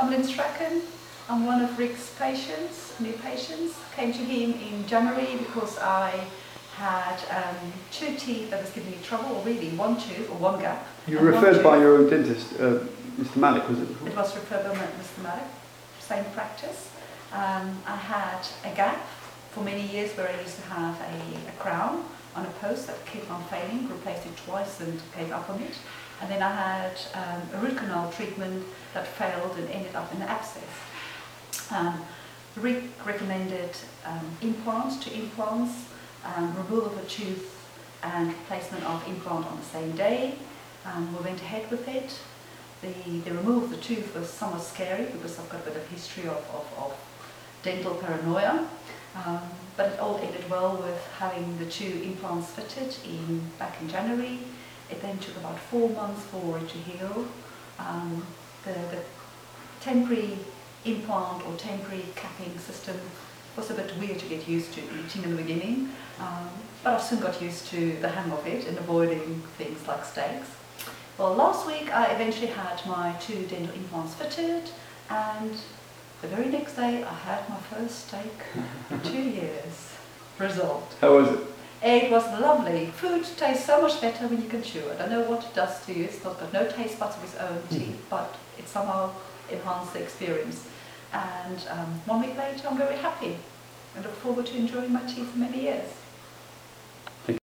I'm Lynn Strachan. I'm one of Rick's patients, new patients. Came to him in January because I had two teeth that was giving me trouble, or really one tooth or one gap. You were referred by your own dentist, Mr. Malik, was it? It was referred by Mr. Malik, same practice. I had a gap for many years where I used to have a crown on a post that kept on failing, replaced it twice and gave up on it. And then I had a root canal treatment that failed and ended up in an abscess. Rick recommended implants, removal of a tooth and placement of implant on the same day. We went ahead with it. The removal of the tooth was somewhat scary because I've got a bit of history of dental paranoia. But it all ended well with having the two implants fitted back in January. It then took about 4 months for it to heal. The temporary implant or temporary capping system was a bit weird to get used to eating in the beginning, but I soon got used to the hang of it and avoiding things like steaks. Well, last week I eventually had my 2 dental implants fitted, and the very next day I had my first steak in 2 years. Result. How was it? It was lovely. Food tastes so much better when you can chew it. I don't know what it does to you. It's not got no taste buds of its own teeth, but it somehow enhanced the experience. And 1 week later I'm very happy and look forward to enjoying my teeth for many years.